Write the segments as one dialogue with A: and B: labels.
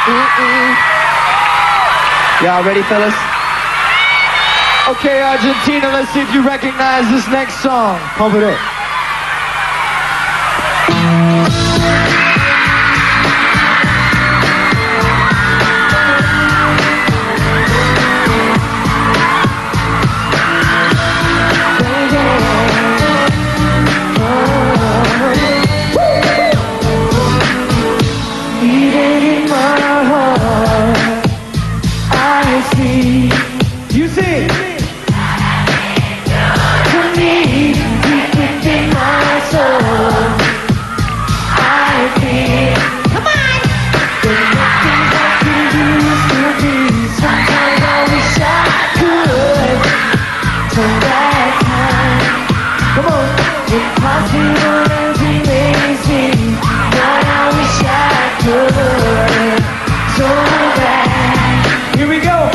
A: Y'all ready, fellas? Okay, Argentina, let's see if you recognize this next song. Pump it up. You sing. To me, deep within my soul, I feel. Come on. The things I could used to be. Sometimes I wish I could turn back time. Come on. Impossible as it may seem, but I wish I could. So bad. Here we go.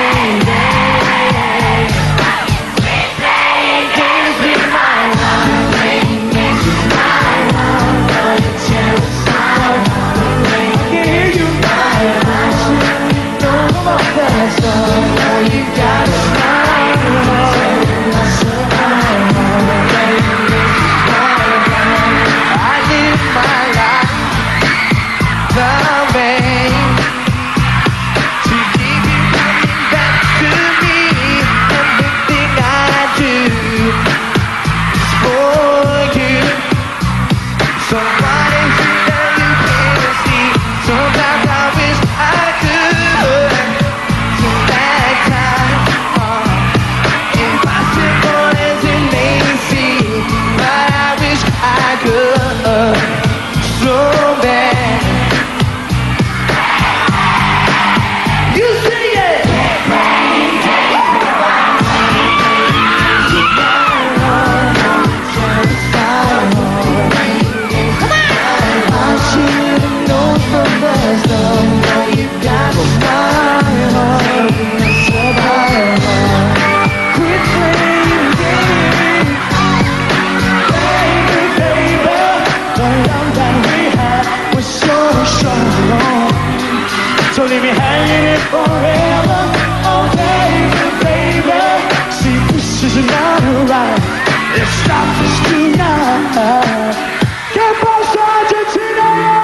A: So leave me hanging in forever, oh baby, baby. See, this is not right. Let's stop this tonight. ¿Qué pasa, Argentina?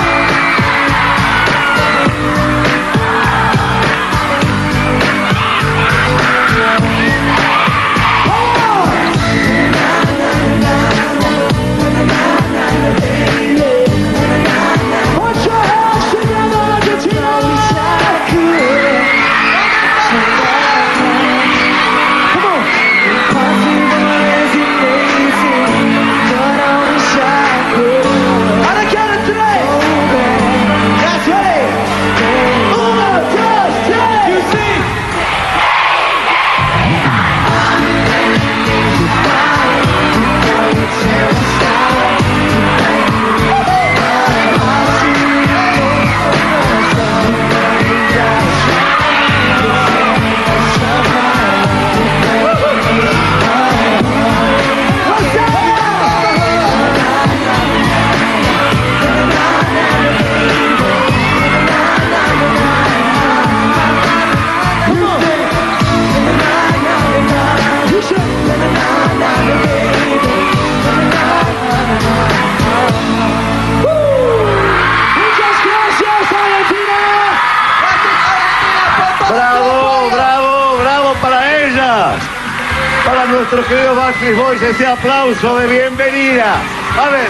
B: Para nuestros queridos Backstreet Boys, ese aplauso de bienvenida. A ver.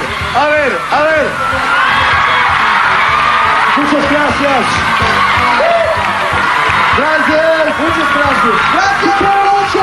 B: Muchas gracias. Gracias. Muchas gracias. Gracias mucho.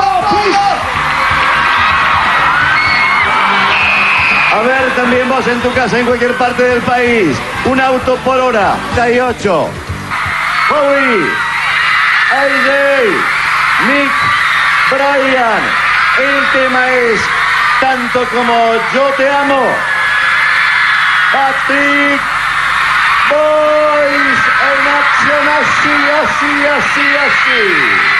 B: A ver, también vos en tu casa, en cualquier parte del país. Un auto por hora. 38. Bowie. AJ. Nick. Brian, el tema es Tanto Como Yo Te Amo. Backstreet Boys en acción así.